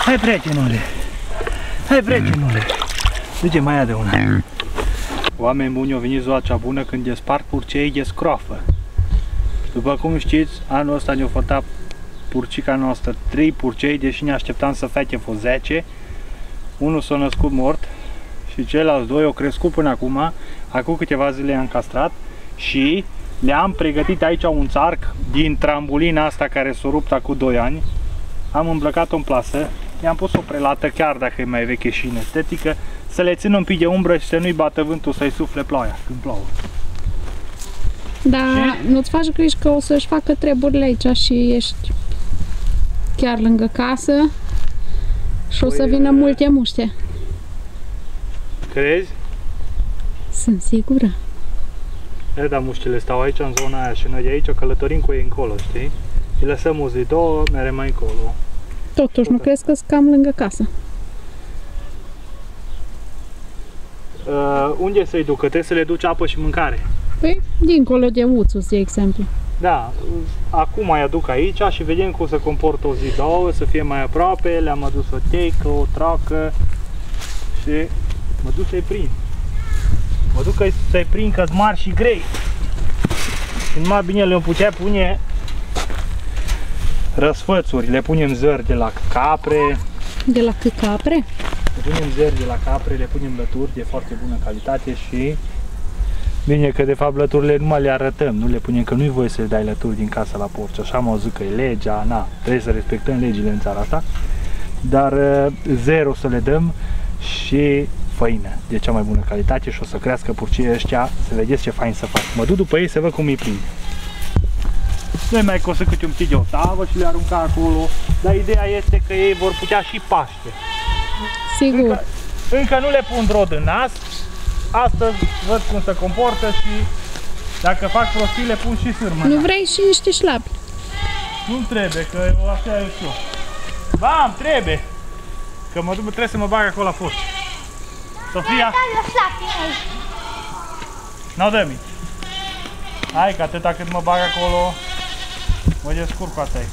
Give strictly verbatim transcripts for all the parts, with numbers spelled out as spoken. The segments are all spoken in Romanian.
Hai, prietenule! Hai, prietenule! Duce mai ia de una. Oameni buni, au venit ziua cea bună când e spart purcei de scroafă. După cum știți, anul ăsta ne-a fătat purcica noastră trei purcei, deși ne așteptam să fete fost zece. Unul s-a născut mort și ceilalți doi au crescut până acum. Acum câteva zile i-am castrat și le-am pregătit aici un țarc din trambolina asta care s-a rupt acum doi ani. Am îmbrăcat-o în plasă, i-am pus o prelată, chiar dacă e mai veche și inestetică, să le țină un pic de umbră și să nu-i bată vântul, să-i sufle ploaia când plouă. Da, nu-ți faci griji că o să-și facă treburile aici și ești chiar lângă casă și o să vină multe muște. Crezi? Sunt sigură. E, dar muștile stau aici în zona aia și noi de aici călătorim cu ei încolo, știi? Îi lăsăm o zi, două, merem mai încolo. Totuși, nu crezi că sunt cam lângă casă? Uh, unde să-i ducă? Trebuie să le duci apă și mâncare. Păi, dincolo de Uțus, de exemplu. Da, acum mai aduc aici și vedem cum se comportă o zi, două, să fie mai aproape. Le-am adus o teică, o tracă și mă duc să-i prind. Mă duc să-i prind că-s mari și grei. Și numai bine le-am putea pune răsfățuri, le punem zări de la capre. De la cât capre? Le punem zări de la capre, le punem lături de foarte bună calitate și bine că de fapt lăturile numai le arătăm, nu le punem, că nu-i voie să le dai lături din casă la porci. Așa m-au zis că e legea, na, trebuie să respectăm legile în țara asta. Dar zero să le dăm și făină de cea mai bună calitate și o să crească purcii ăștia, să vedeți ce fain să fac. Mă duc după ei să văd cum îi prind. Noi mai cosă câte un pic de o tavă și le arunca acolo, dar ideea este că ei vor putea și paște. Sigur. Încă, încă nu le pun drod în nas, astăzi văd cum se comportă și dacă fac prostii le pun și sârmă. Nu vrei și niște șlapi? Nu trebuie, că așa e eu. Bam, trebuie! Că mă duc, trebuie să mă bag acolo la foc. Sofia? N-o dă-mi. Hai că atâta cât mă bag acolo, mă descurc cu asta.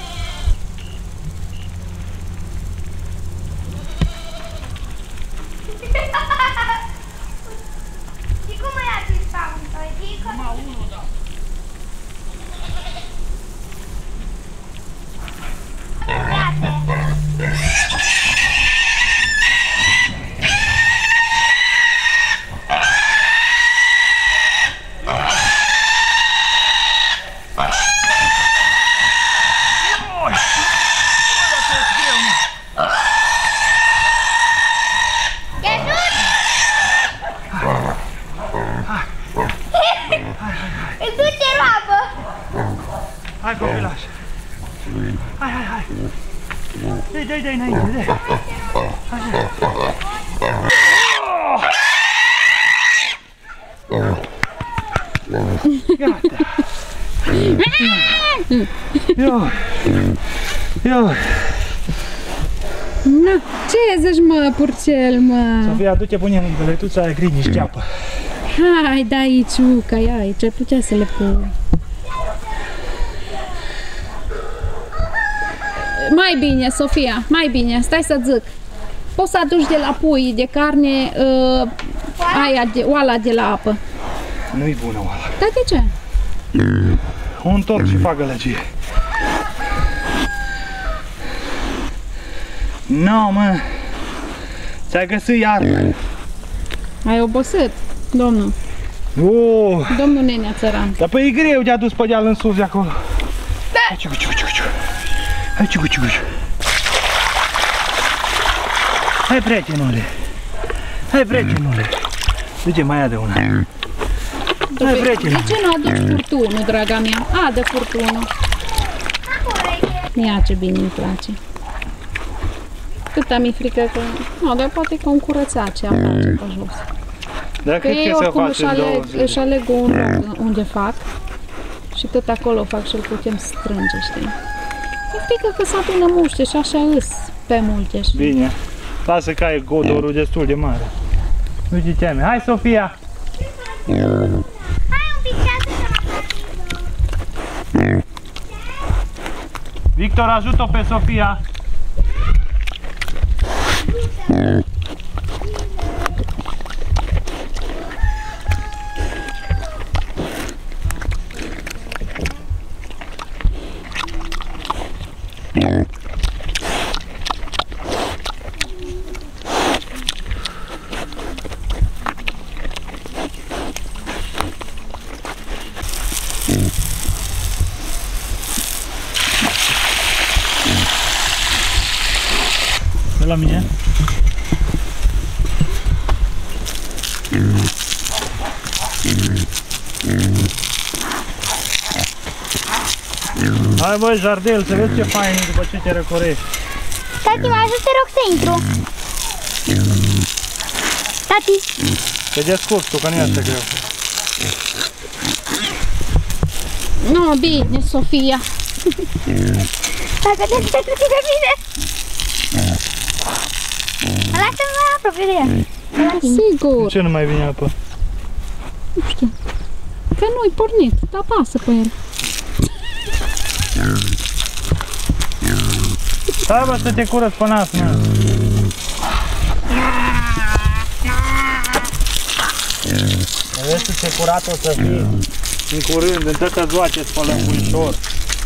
Și cum îi ați spawn? Numai unul, da. Hai copilaș! Hai, hai, hai! Dă-i, dă-i, dă-i înainte, dă-i! Gata! Ia! Ia! Na, ce zici, mă, purcel, mă? Sofia, du-te, pune în găletuța aia gri, niște apă. Hai, da aici, uca, ia aici, ar putea să le pun. Mai bine, Sofia, mai bine, stai să zic. Poți să aduci de la pui de carne uh, aia, de, oala de la apă. Nu-i bună oala. Da, de ce? O întorc și fac gălăgie. No, mă! Ți-ai găsit iarnă. Ai obosit, domnul. Oh. Domnul Nenea țăran. Dar păi e greu de-a dus pe deal în sus de acolo. Da! Hai, ciucu, ciucu, ciucu. Hai, ciucu, ciucu. Hai, prietenule. Hai, prietenule. Duce mai ia de una. Hai, prietene. De ce nu aduci furtunul, draga mea? A, de furtunul. Ia ce bine îmi place. Cât mi-e frică că... Nu, dar poate că un curățace am face pe jos. Dar că ei să oricum își aleg, își aleg un loc unde fac și tot acolo fac și îl putem strânge, știi? E frică că se adună muște și așa îs pe multe, știi? Bine. Lasă că ai godorul destul de mare. Nu te teme. Hai, Sofia! Hai un pic ceasă să mă Victor, ajută-o pe Sofia! De la mine? Hai băi, Jardel, să vezi ce fain e după ce te răcorești. Tati, mă ajut, te rog să intru. Tati. Te descurci tu, că nu e asta greu. Nu, bine, Sofia. Dacă te descurci de mine. Lasă-mă apropie de ea. Sigur. De ce nu mai vine apă? Nu știu. Că nu-i pornit, dar pasă pe el. Stai bă să te curăț pe nas, mă. Vezi ce curat o să fie în curând, în tătă zoace spălăm puișor.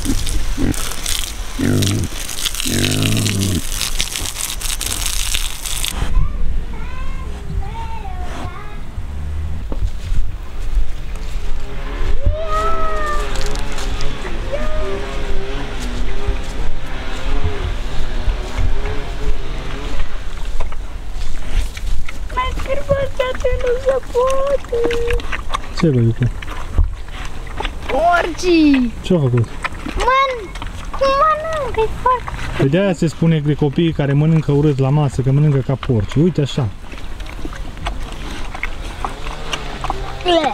Ce vă iubi? Porcii! Ce-a făcut? Man, cum mănâncă? E foarte... Păi de-aia se spune de copiii care mănâncă urât la masă, că mănâncă ca porci. Uite așa. Ble.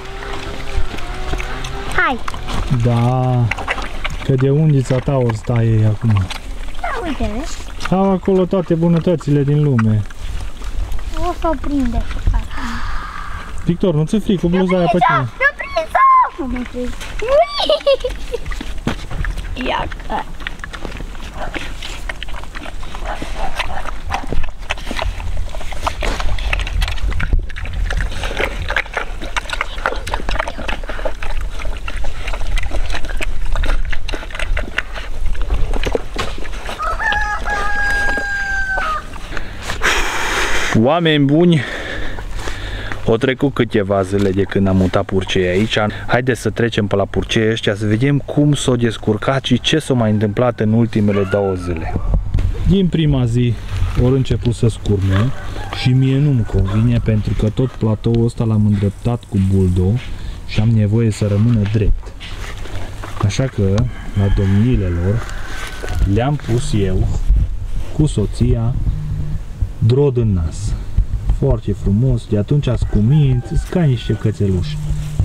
Hai! Da, că de undița ta ori stai ei acum. Da, uite, vezi? Au acolo toate bunătățile din lume. O să o prinde. Victor, nu ți-e frică cu bluza aia pe tine? Mi-a prins-o! Nu mi-a prins. Ia că... Oameni buni, au trecut câteva zile de când am mutat purcei aici. Haideți să trecem pe la purcei ăștia să vedem cum s-au descurcat și ce s-a mai întâmplat în ultimele două zile. Din prima zi ori început să scurme și mie nu-mi convine pentru că tot platoul ăsta l-am îndreptat cu buldo și am nevoie să rămână drept. Așa că la domniile lor le-am pus eu cu soția drod în nas. Foarte frumos, de atunci scuminți, ca niște cățeluși.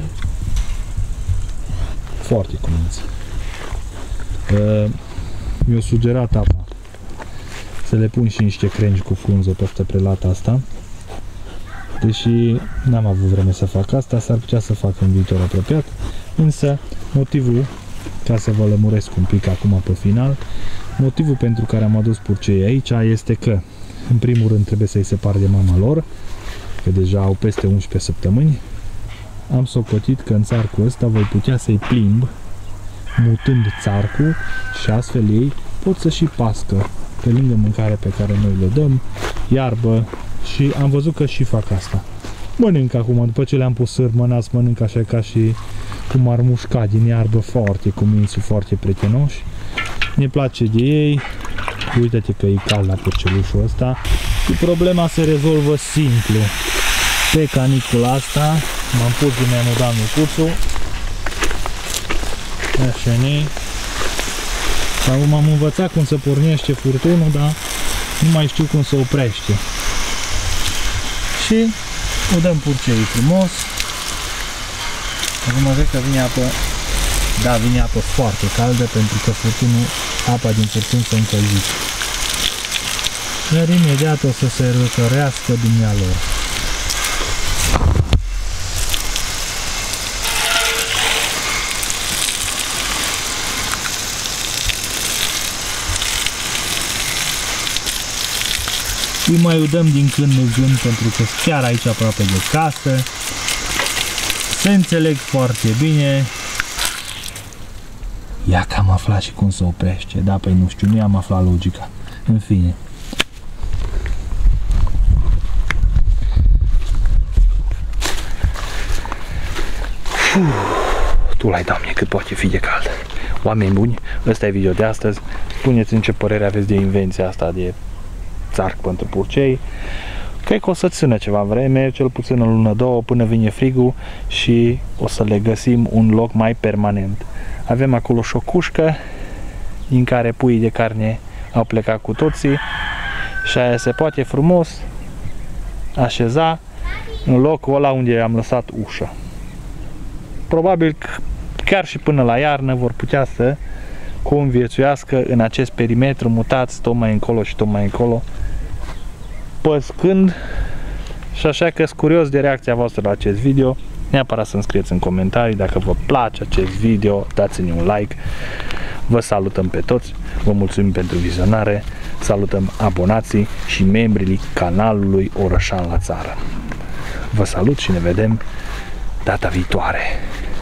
Foarte cuminți. Uh, Mi-a sugerat apa să le pun și niște crengi cu frunză peste prelata asta. Deși n-am avut vreme să fac asta, s-ar putea să fac în viitor apropiat. Însă, motivul, ca să vă lămuresc un pic acum pe final, motivul pentru care am adus purcei aici este că în primul rând trebuie să-i separ de mama lor, că deja au peste unsprezece săptămâni. Am socotit că în țarcul ăsta voi putea să-i plimb, mutând țarcul și astfel ei pot să și pască, pe lângă mâncarea pe care noi le dăm, iarbă, și am văzut că și fac asta. Mănânc acum, după ce le-am pus sârmă nas, mănânc așa ca și cum ar mușca din iarbă, foarte cuminți, foarte prietenoși. Ne place de ei. Uite-te că e cald la purcelușul ăsta și problema se rezolvă simplu. Pe canicula asta m-am pus din ea mudat micuțul. Așa ne. Acum am învățat cum să pornește furtunul, dar nu mai știu cum să oprește. Și o dăm purcei frumos. Acum cred că vine apă. Da, vine apă foarte caldă pentru că furtunul, apa din furtun se încălzice. Iar imediat o să se răcărească dumnealor. Îi mai udăm din când în când pentru că chiar aici aproape de casă. Se înțeleg foarte bine. Ia că am aflat și cum se oprește. Da, păi nu știu, nu i-am aflat logica. În fine. Uf, tu l-ai dat mie cât poate fi de cald. Oameni buni, ăsta e video de astăzi. Spuneți-mi ce părere aveți de invenția asta de țarc pentru purcei. Cred că o să țină ceva vreme, cel puțin o lună, două, până vine frigul și o să le găsim un loc mai permanent. Avem acolo și o cușcă din care puii de carne au plecat cu toții și aia se poate frumos așeza în locul ăla unde am lăsat ușa. Probabil că chiar și până la iarnă vor putea să conviețuiască în acest perimetru, mutați tot mai încolo și tot mai încolo, păscând. Și așa că sunt curios de reacția voastră la acest video. Neapărat să-mi scrieți în comentarii dacă vă place acest video, dați-ne un like. Vă salutăm pe toți, vă mulțumim pentru vizionare, salutăm abonații și membrii canalului Orășan la Țară. Vă salut și ne vedem data viitoare.